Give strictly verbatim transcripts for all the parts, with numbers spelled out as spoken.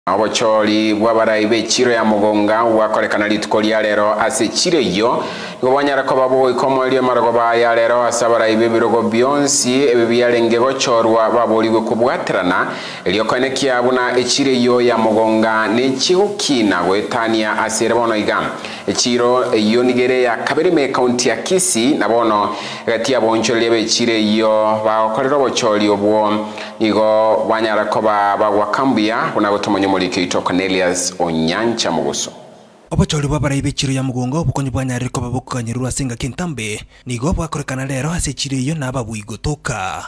Abocholi bwabarayi b'echiro ya Mogonga wakorekana lituko lya lero ase chire yo ngo banyara ko babo ikomo lyo marago ba ya lero asabarayi b'ebirogo byonsi ebibyalenge bochorwa baboliwe kubwaterana elyo konekia buna echire yo ya Mogonga ne chihukina gwetania asere bono igam echiro yo nigere ya Kabereme county ya Kisii nabono gati ya boncholi b'echire yo bakorero bocholi obwo igo banyara ko bagwakambia kuna gotomonye muliki ito Cornelius Onyancha Muguso. Obocholi bwabarayi b'echiro ya Mogonga obukonyi bwanyariko babukanyirwa asenga Kintambe nigo bwakorekana lero ase echiro iyo nababuigotoka.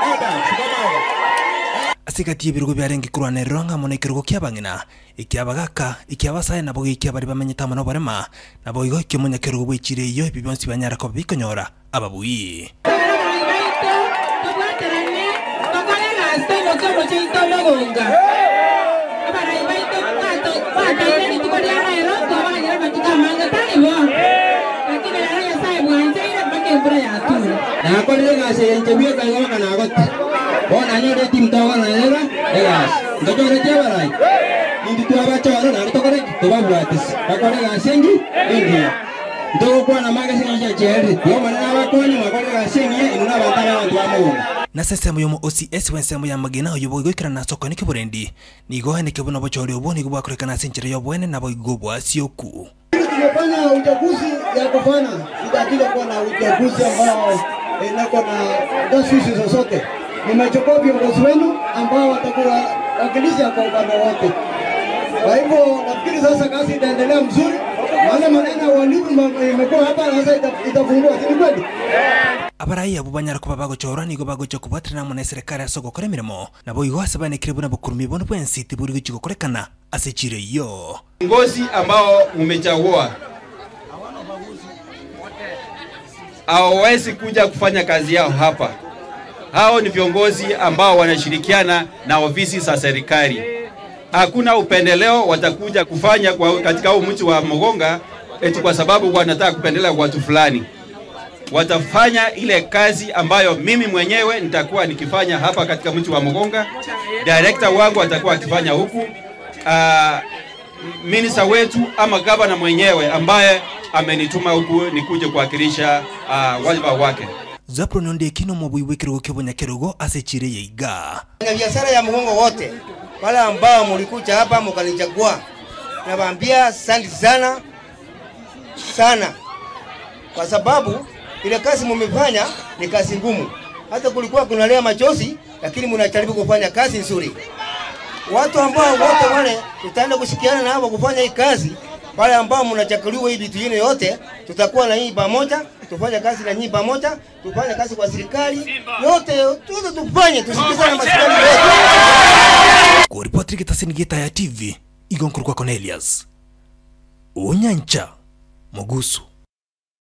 Asigati ebirugo byarenga kurwaniriro ngamo nekirugo kyabangina ikyabagaka ikyabasaya nabo gikyabari bamenyeta mono barema nabo igo kimonya kirugo bw'echiro iyo bibonsi banyarako bikonyora ababuyi. Na kwa nini ngase interview kanga kana agote bona nyore team tawa na lera egas ndojo retia barai indi tu abachora na tokore to babwatis kwa nini ngase ngi india ndo kwa na magasi ngja cheri yo mana bakonyi makore ngase ngi inuna bantara bantu amugonga na sesemo yo O C S wensemo ya magina yo boigokira na soko ni kiburendi nigo hene kibuno bochori obo nigo bakorekana senchire yo bwene na boigobo asioku. Tumefanya uchaguzi ya kufana itakile kuwa na uchaguzi ambao inako na dosisi zozote. Nimechukua viongozi wenu ambao watakuwa wakilisha kwa upande wote. Kwa hivyo nafikiri sasa kazi itaendelea mzuri. Wale maneno walimu imekuwa hapa sasa itafungua si kweli? Abarayi abo banyarako babagochora nigo bagocha kubatrana mu serikali asoko kore mirimo nabo igo asabane kiribuna bukurumi bono bwensi tiburi gichiko korekana ase chire yo. Viongozi ambao umechagua hawawezi kuja kufanya kazi yao hapa. Hao ni viongozi ambao wanashirikiana na ofisi za serikali. Hakuna upendeleo watakuja kufanya kwa katika huu mji wa Mogonga eti kwa sababu wanataka kupendelea watu fulani. Watafanya ile kazi ambayo mimi mwenyewe nitakuwa nikifanya hapa katika mji wa Mogonga. Director wangu atakuwa akifanya huku. Uh, Minister wetu ama gavana mwenyewe ambaye amenituma huku nikuje kuwakilisha uh, wajibu wake. Zapro nonde kino mobwiwe kirugo kibonya kirugo ase chire yeiga. Na biashara ya Mogonga wote wale ambao mlikuja hapa mkanichagua nawaambia asante sana sana kwa sababu ile kazi mmefanya ni kazi ngumu. Hata kulikuwa kunalea machozi lakini mnajaribu kufanya kazi nzuri. Watu ambao wote wale tutaenda kushikiana na hapo kufanya hii kazi, wale ambao mnachaguliwa hii vitu yenu yote tutakuwa na nyinyi pamoja, tufanye kazi na nyinyi pamoja, tufanye kazi kwa serikali yote, tuzo tufanye tusikizane na serikali yote. Kwa ripoti kitasinigita ya T V igonkurwa Cornelius Onyancha Muguso.